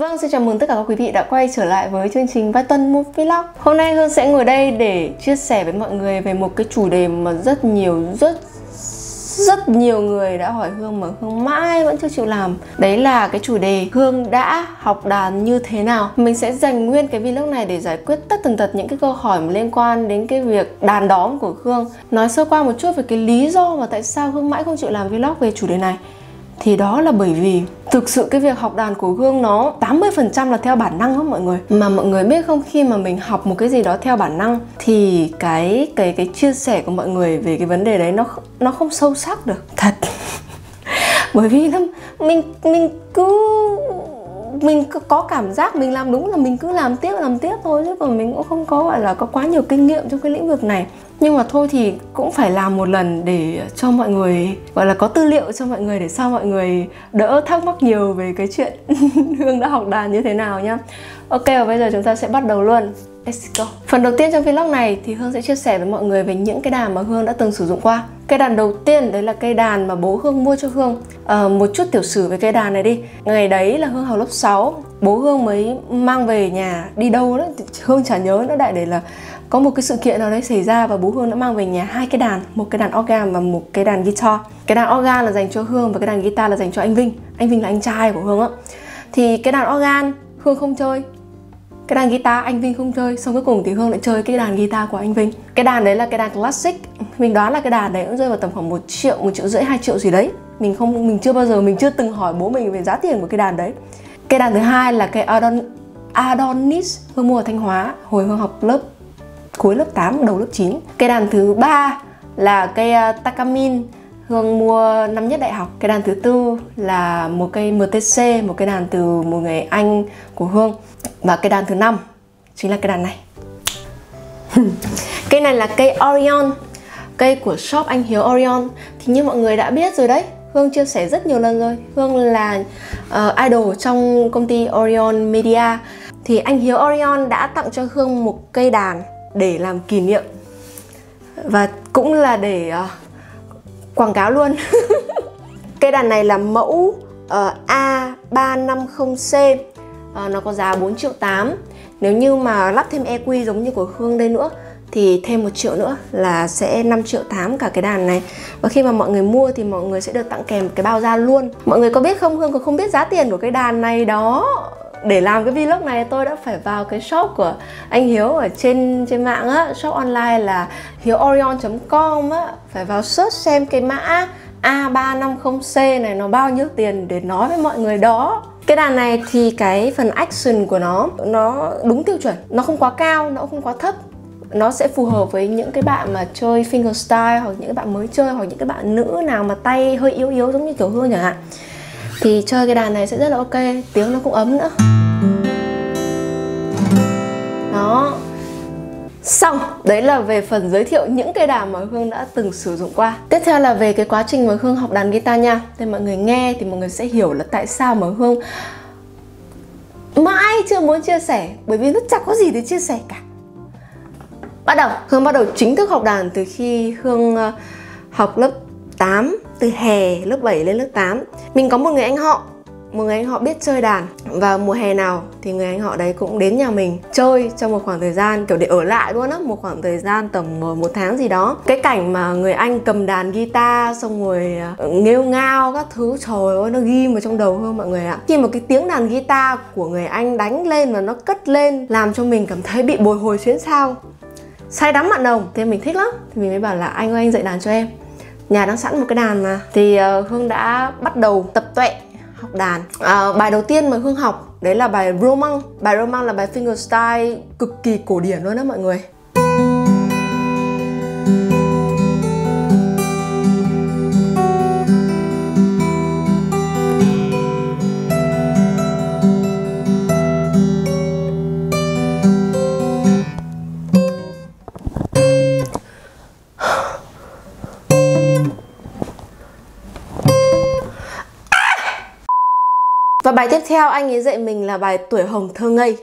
Vâng, xin chào mừng tất cả các quý vị đã quay trở lại với chương trình Vài Tuần Một Vlog. Hôm nay Hương sẽ ngồi đây để chia sẻ với mọi người về một cái chủ đề mà rất nhiều người đã hỏi Hương mà Hương mãi vẫn chưa chịu làm. Đấy là cái chủ đề Hương đã học đàn như thế nào. Mình sẽ dành nguyên cái vlog này để giải quyết tất tần tật những cái câu hỏi liên quan đến cái việc đàn đóm của Hương. Nói sơ qua một chút về cái lý do mà tại sao Hương mãi không chịu làm vlog về chủ đề này. Thì đó là bởi vì thực sự cái việc học đàn của Hương nó 80% là theo bản năng đó mọi người. Mà mọi người biết không, khi mà mình học một cái gì đó theo bản năng thì cái chia sẻ của mọi người về cái vấn đề đấy nó không sâu sắc được. Thật. Bởi vì mình có cảm giác mình làm đúng là mình cứ làm tiếp thôi, chứ còn mình cũng không có gọi là có quá nhiều kinh nghiệm trong cái lĩnh vực này. Nhưng mà thôi thì cũng phải làm một lần để cho mọi người gọi là có tư liệu cho mọi người, để sao mọi người đỡ thắc mắc nhiều về cái chuyện Hương đã học đàn như thế nào nhá. Ok, và bây giờ chúng ta sẽ bắt đầu luôn. Let's go. Phần đầu tiên trong vlog này thì Hương sẽ chia sẻ với mọi người về những cái đàn mà Hương đã từng sử dụng qua. Cây đàn đầu tiên đấy là cây đàn mà bố Hương mua cho Hương. Một chút tiểu sử về cây đàn này đi. Ngày đấy là Hương học lớp 6, bố Hương mới mang về nhà đi đâu đó, Hương chả nhớ nữa, đại để là có một cái sự kiện nào đấy xảy ra và bố Hương đã mang về nhà hai cái đàn, một cái đàn organ và một cái đàn guitar. Cái đàn organ là dành cho Hương và cái đàn guitar là dành cho anh Vinh. Anh Vinh là anh trai của Hương á. Thì cái đàn organ Hương không chơi, cái đàn guitar anh Vinh không chơi, xong cuối cùng thì Hương lại chơi cái đàn guitar của anh Vinh. Cái đàn đấy là cái đàn classic. Mình đoán là cái đàn đấy cũng rơi vào tầm khoảng 1 triệu, 1,5 triệu, 2 triệu gì đấy. Mình chưa từng hỏi bố mình về giá tiền của cái đàn đấy. Cái đàn thứ hai là cái Adonis, Hương mua ở Thanh Hóa hồi Hương học cuối lớp 8, đầu lớp 9. Cái đàn thứ ba là cây Takamine, Hương mua năm nhất đại học. Cái đàn thứ tư là một cây MTC, một cái đàn từ một người anh của Hương. Và cái đàn thứ 5 chính là cái đàn này. Cây này là cây Orion, cây của shop anh Hiếu Orion. Thì như mọi người đã biết rồi đấy, Hương chia sẻ rất nhiều lần rồi, Hương là idol trong công ty Orion Media. Thì anh Hiếu Orion đã tặng cho Hương một cây đàn để làm kỷ niệm, và cũng là để quảng cáo luôn. Cây đàn này là mẫu A350C, nó có giá 4,8 triệu. Nếu như mà lắp thêm EQ giống như của Hương đây nữa thì thêm 1 triệu nữa là sẽ 5,8 triệu cả cái đàn này. Và khi mà mọi người mua thì mọi người sẽ được tặng kèm cái bao da luôn. Mọi người có biết không, Hương còn không biết giá tiền của cái đàn này đó. Để làm cái vlog này tôi đã phải vào cái shop của anh Hiếu ở trên mạng á, shop online là hiếu-orion.com á, phải vào search xem cái mã A350C này nó bao nhiêu tiền để nói với mọi người đó. Cái đàn này thì cái phần action của nó đúng tiêu chuẩn, nó không quá cao, nó không quá thấp. Nó sẽ phù hợp với những cái bạn mà chơi fingerstyle, hoặc những cái bạn mới chơi, hoặc những cái bạn nữ nào mà tay hơi yếu giống như kiểu Hương chẳng hạn, thì chơi cái đàn này sẽ rất là ok, tiếng nó cũng ấm nữa. Đó. Xong, đấy là về phần giới thiệu những cây đàn mà Hương đã từng sử dụng qua. Tiếp theo là về cái quá trình mà Hương học đàn guitar nha. Thì mọi người nghe thì mọi người sẽ hiểu là tại sao mà Hương mãi chưa muốn chia sẻ, bởi vì nó chẳng có gì để chia sẻ cả. Hương bắt đầu chính thức học đàn từ khi Hương học lớp 8, từ hè lớp 7 lên lớp 8. Mình có một người anh họ biết chơi đàn, và mùa hè nào thì người anh họ đấy cũng đến nhà mình chơi trong một khoảng thời gian, kiểu để ở lại luôn á, một khoảng thời gian tầm 1 tháng gì đó. Cái cảnh mà người anh cầm đàn guitar xong rồi nghêu ngao các thứ, trời ơi, nó ghim vào trong đầu Hương mọi người ạ. Khi mà cái tiếng đàn guitar của người anh đánh lên và nó cất lên làm cho mình cảm thấy bị bồi hồi xuyến sao, say đắm mặn nồng. Thế mình thích lắm, thì mình mới bảo là anh ơi, anh dạy đàn cho em, nhà đang sẵn một cái đàn mà. Thì Hương đã bắt đầu tập tuệ học đàn. Bài đầu tiên mà Hương học đấy là bài Roman. Bài Roman là bài fingerstyle cực kỳ cổ điển luôn đó mọi người. Và bài tiếp theo anh ấy dạy mình là bài Tuổi Hồng Thơ Ngây.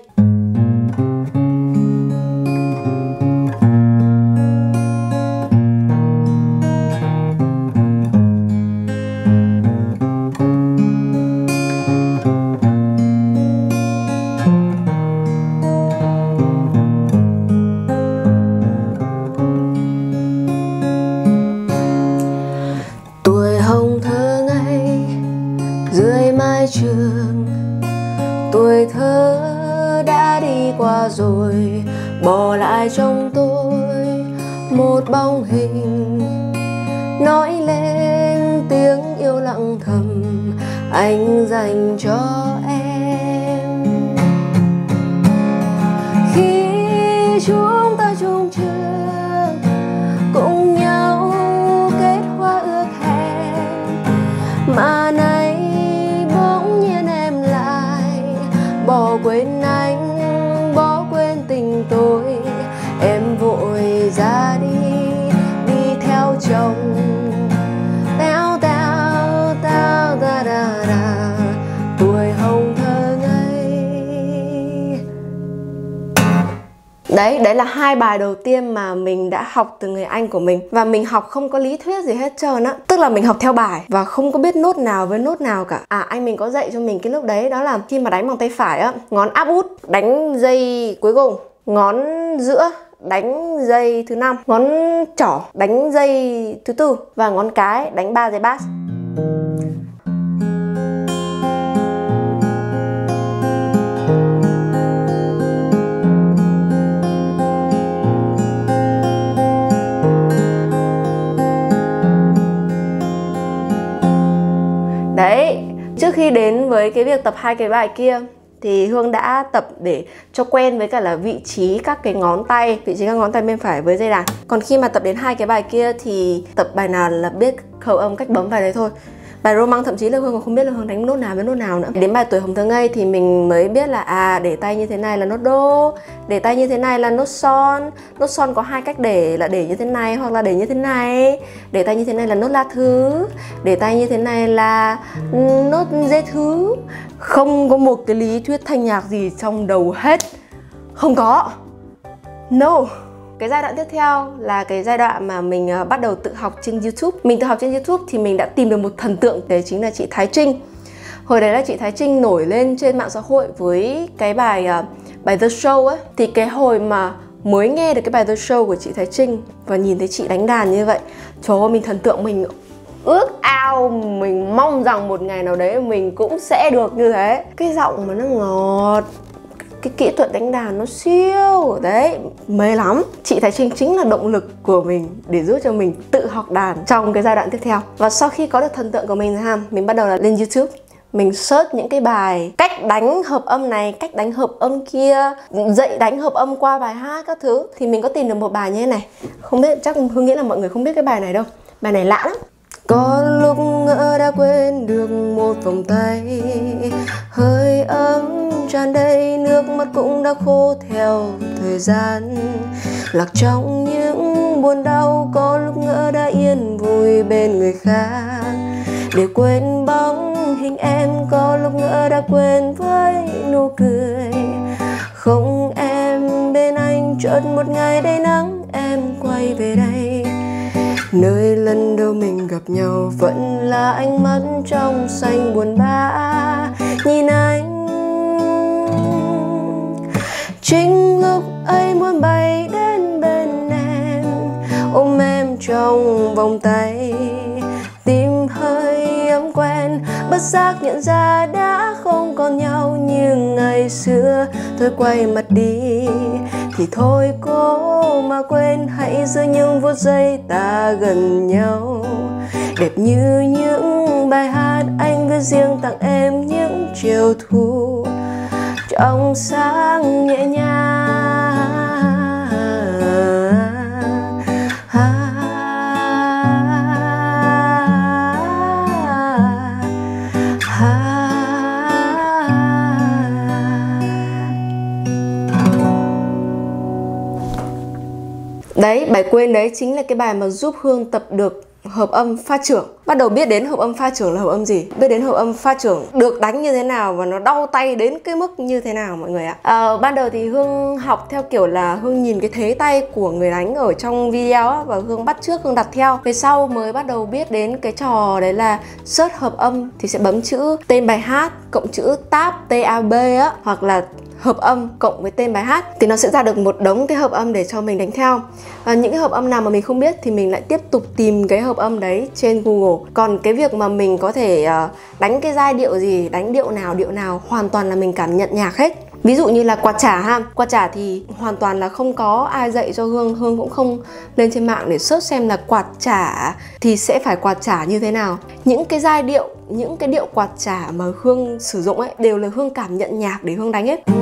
Tuổi thơ đã đi qua rồi, bỏ lại trong tôi một bóng hình nói lên tiếng yêu lặng thầm anh dành cho em. Khi chúng ta chung trường cùng nhau kết hoa ước hẹn, mà nay bỗng nhiên em lại bỏ quên anh, bỏ quên tình tôi. Em vội ra đi, đi theo chồng. Tao tao tao da da da, tuổi hồng thơ ngây. Đấy là hai bài đầu tiên mà mình đã học từ người anh của mình. Và mình học không có lý thuyết gì hết trơn á. Tức là mình học theo bài và không có biết nốt nào với nốt nào cả. Anh mình có dạy cho mình cái lúc đấy, đó là khi mà đánh bằng tay phải á, ngón áp út đánh dây cuối cùng, ngón giữa đánh dây thứ 5, ngón trỏ đánh dây thứ 4 và ngón cái đánh 3 dây bass. Đấy, trước khi đến với cái việc tập hai cái bài kia thì Hương đã tập để cho quen với cả là vị trí các cái ngón tay, vị trí các ngón tay bên phải với dây đàn. Còn khi mà tập đến hai cái bài kia thì tập bài nào là biết khẩu âm, cách bấm bài đấy thôi. Bài Romance thậm chí là Hương còn không biết là Hương đánh nốt nào với nốt nào nữa. Đến bài Tuổi hồng thơ ngây thì mình mới biết là để tay như thế này là nốt đô, để tay như thế này là nốt son. Nốt son có hai cách để, là để như thế này hoặc là để như thế này. Để tay như thế này là nốt la thứ, để tay như thế này là nốt dê thứ. Không có một cái lý thuyết thanh nhạc gì trong đầu hết. Không có. No. Cái giai đoạn tiếp theo là cái giai đoạn mà mình bắt đầu tự học trên YouTube. Mình tự học trên YouTube thì mình đã tìm được một thần tượng, đấy chính là chị Thái Trinh. Hồi đấy là chị Thái Trinh nổi lên trên mạng xã hội với cái bài The Show ấy. Thì cái hồi mà mới nghe được cái bài The Show của chị Thái Trinh và nhìn thấy chị đánh đàn như vậy, trời ơi, mình thần tượng, mình ước ao, mình mong rằng một ngày nào đấy mình cũng sẽ được như thế. Cái giọng mà nó ngọt, cái kỹ thuật đánh đàn nó siêu, đấy, mê lắm. Chị Thái Trinh chính là động lực của mình để giúp cho mình tự học đàn trong cái giai đoạn tiếp theo. Và sau khi có được thần tượng của mình rồi ha, mình bắt đầu là lên YouTube, mình search những cái bài cách đánh hợp âm này, cách đánh hợp âm kia, dạy đánh hợp âm qua bài hát các thứ. Thì mình có tìm được một bài như thế này. Không biết, chắc Hương nghĩ là mọi người không biết cái bài này đâu. Bài này lạ lắm. Có lúc ngỡ đã quên được một vòng tay, hơi ấm tràn đầy, nước mắt cũng đã khô theo thời gian. Lạc trong những buồn đau, có lúc ngỡ đã yên vui bên người khác. Để quên bóng hình em, có lúc ngỡ đã quên với nụ cười. Không em bên anh, chợt một ngày đầy nắng em quay về đây. Nơi lần đầu mình gặp nhau vẫn là ánh mắt trong xanh buồn bã. Nhìn anh chính lúc ấy muốn bay đến bên em, ôm em trong vòng tay. Tim hơi ấm quen, bất giác nhận ra đã không còn nhau như ngày xưa. Thôi quay mặt đi thì thôi cố mà quên, hãy giữ những phút giây ta gần nhau. Đẹp như những bài hát anh viết riêng tặng em những chiều thu trong sáng nhẹ nhàng. Đấy, bài Quên đấy chính là cái bài mà giúp Hương tập được hợp âm pha trưởng. Bắt đầu biết đến hợp âm pha trưởng là hợp âm gì, biết đến hợp âm pha trưởng được đánh như thế nào và nó đau tay đến cái mức như thế nào mọi người ạ. Ban đầu thì Hương học theo kiểu là Hương nhìn cái thế tay của người đánh ở trong video á, và Hương bắt chước, Hương đặt theo. Về sau mới bắt đầu biết đến cái trò đấy là search hợp âm thì sẽ bấm chữ tên bài hát cộng chữ tab TAB á, hoặc là hợp âm cộng với tên bài hát thì nó sẽ ra được một đống cái hợp âm để cho mình đánh theo. Những cái hợp âm nào mà mình không biết thì mình lại tiếp tục tìm cái hợp âm đấy trên Google. Còn cái việc mà mình có thể đánh cái giai điệu gì, đánh điệu nào hoàn toàn là mình cảm nhận nhạc hết. Ví dụ như là quạt chả ha. Quạt chả thì hoàn toàn là không có ai dạy cho Hương. Hương cũng không lên trên mạng để search xem là quạt chả thì sẽ phải quạt chả như thế nào. Những cái giai điệu, những cái điệu quạt chả mà Hương sử dụng ấy đều là Hương cảm nhận nhạc để Hương đánh hết.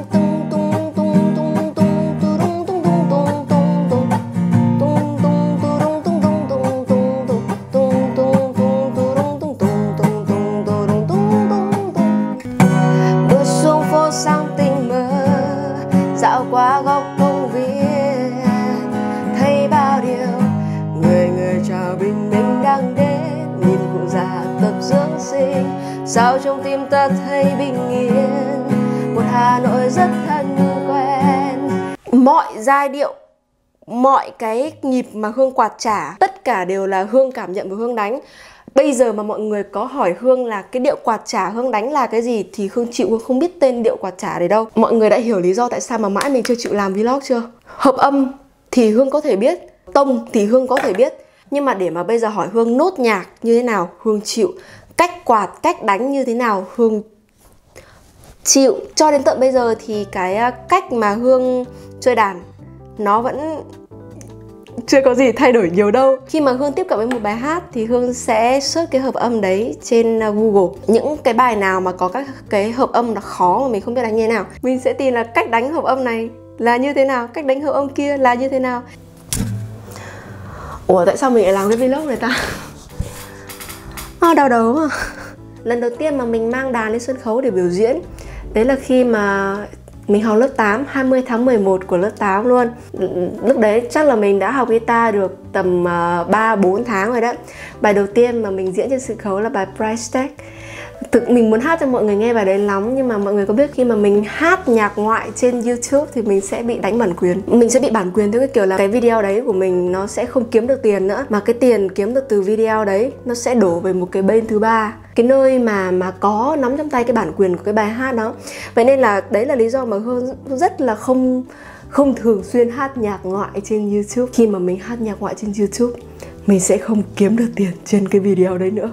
Dạo qua góc công viên thấy bao điều, người chào bình minh đang đến, nhìn cụ già tập dưỡng sinh, sao trong tim ta thấy bình yên, một Hà Nội rất thân quen. Mọi giai điệu, mọi cái nhịp mà Hương quạt chả, tất cả đều là Hương cảm nhận và Hương đánh. Bây giờ mà mọi người có hỏi Hương là cái điệu quạt chả Hương đánh là cái gì thì Hương chịu, Hương không biết tên điệu quạt chả đấy đâu. Mọi người đã hiểu lý do tại sao mà mãi mình chưa chịu làm vlog chưa? Hợp âm thì Hương có thể biết, tông thì Hương có thể biết, nhưng mà để mà bây giờ hỏi Hương nốt nhạc như thế nào Hương chịu, cách quạt, cách đánh như thế nào Hương chịu. Cho đến tận bây giờ thì cái cách mà Hương chơi đàn nó vẫn chưa có gì thay đổi nhiều đâu. Khi mà Hương tiếp cận với một bài hát thì Hương sẽ search cái hợp âm đấy trên Google. Những cái bài nào mà có các cái hợp âm nó khó mà mình không biết đánh như thế nào, mình sẽ tìm là cách đánh hợp âm này là như thế nào, cách đánh hợp âm kia là như thế nào. Ủa tại sao mình lại làm cái vlog này ta? Đau đầu mà. Lần đầu tiên mà mình mang đàn lên sân khấu để biểu diễn, đấy là khi mà mình học lớp 8, 20 tháng 11 của lớp 8 luôn. Lúc đấy chắc là mình đã học guitar được tầm 3-4 tháng rồi đó. Bài đầu tiên mà mình diễn trên sân khấu là bài Price Tag. Mình muốn hát cho mọi người nghe bài đấy lắm, nhưng mà mọi người có biết khi mà mình hát nhạc ngoại trên YouTube thì mình sẽ bị đánh bản quyền. Mình sẽ bị bản quyền theo cái kiểu là cái video đấy của mình nó sẽ không kiếm được tiền nữa, mà cái tiền kiếm được từ video đấy nó sẽ đổ về một cái bên thứ ba, cái nơi mà có nắm trong tay cái bản quyền của cái bài hát đó. Vậy nên là đấy là lý do mà Hương rất là không thường xuyên hát nhạc ngoại trên YouTube. Khi mà mình hát nhạc ngoại trên YouTube, mình sẽ không kiếm được tiền trên cái video đấy nữa.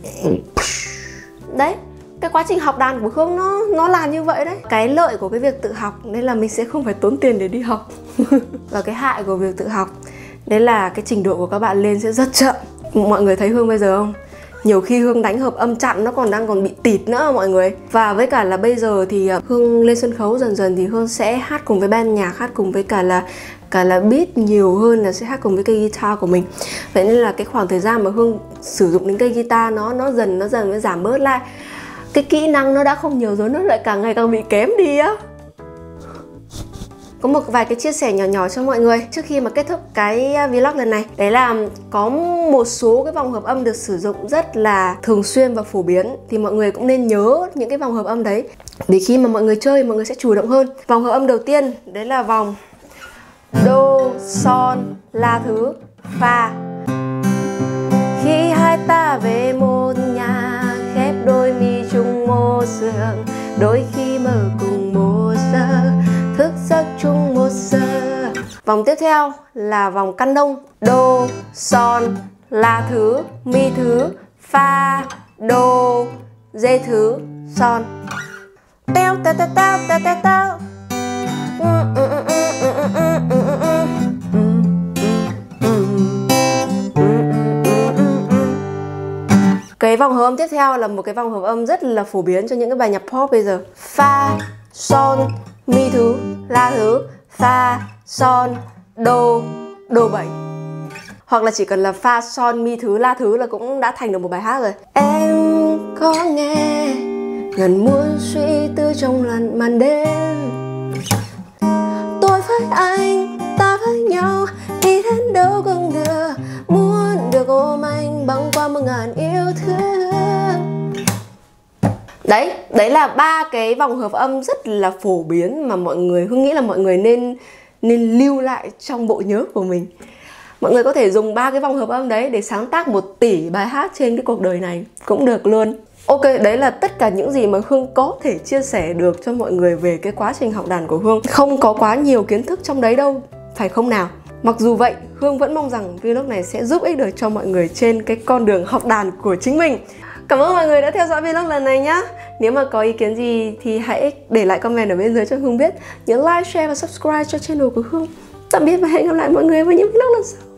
Đấy, cái quá trình học đàn của Hương nó là như vậy đấy. Cái lợi của cái việc tự học nên là mình sẽ không phải tốn tiền để đi học. Và cái hại của việc tự học đấy là cái trình độ của các bạn lên sẽ rất chậm. Mọi người thấy Hương bây giờ không? Nhiều khi Hương đánh hợp âm chặn nó còn bị tịt nữa mọi người. Và với cả là bây giờ thì Hương lên sân khấu dần dần thì Hương sẽ hát cùng với ban nhạc, hát cùng với cả là beat nhiều hơn là sẽ hát cùng với cây guitar của mình. Vậy nên là cái khoảng thời gian mà Hương sử dụng đến cây guitar nó dần mới giảm bớt lại. Cái kỹ năng nó đã không nhiều rồi, nó lại càng ngày càng bị kém đi á. Có một vài cái chia sẻ nhỏ nhỏ cho mọi người trước khi mà kết thúc cái vlog lần này. Đấy là có một số cái vòng hợp âm được sử dụng rất là thường xuyên và phổ biến, thì mọi người cũng nên nhớ những cái vòng hợp âm đấy để khi mà mọi người chơi mọi người sẽ chủ động hơn. Vòng hợp âm đầu tiên đấy là vòng đô, son, la thứ, fa. Khi hai ta về một nhà, khép đôi mi chung một giường, đôi khi mơ cùng một giờ, thức giấc chung một giờ. Vòng tiếp theo là vòng căn đông, đô, son, la thứ, mi thứ, fa, đô, dê thứ, son. Teo teo teo teo teo teo teo. Cái vòng hợp âm tiếp theo là một cái vòng hợp âm rất là phổ biến cho những cái bài nhạc pop bây giờ. Fa, son, mi thứ, la thứ, fa, son, đô, đô 7. Hoặc là chỉ cần là fa, son, mi thứ, la thứ là cũng đã thành được một bài hát rồi. Em có nghe ngần muốn suy tư trong lần màn đêm, tôi với anh, ta với nhau đi đến đâu cũng được, muốn được ôm anh băng qua 1000 yêu thương. Đấy là ba cái vòng hợp âm rất là phổ biến mà mọi người, Hương nghĩ là mọi người nên lưu lại trong bộ nhớ của mình. Mọi người có thể dùng ba cái vòng hợp âm đấy để sáng tác 1 tỷ bài hát trên cái cuộc đời này cũng được luôn. Ok, đấy là tất cả những gì mà Hương có thể chia sẻ được cho mọi người về cái quá trình học đàn của Hương. Không có quá nhiều kiến thức trong đấy đâu, phải không nào? Mặc dù vậy, Hương vẫn mong rằng vlog này sẽ giúp ích được cho mọi người trên cái con đường học đàn của chính mình. Cảm ơn mọi người đã theo dõi vlog lần này nhá. Nếu mà có ý kiến gì thì hãy để lại comment ở bên dưới cho Hương biết. Nhớ like, share và subscribe cho channel của Hương. Tạm biệt và hẹn gặp lại mọi người vào những vlog lần sau.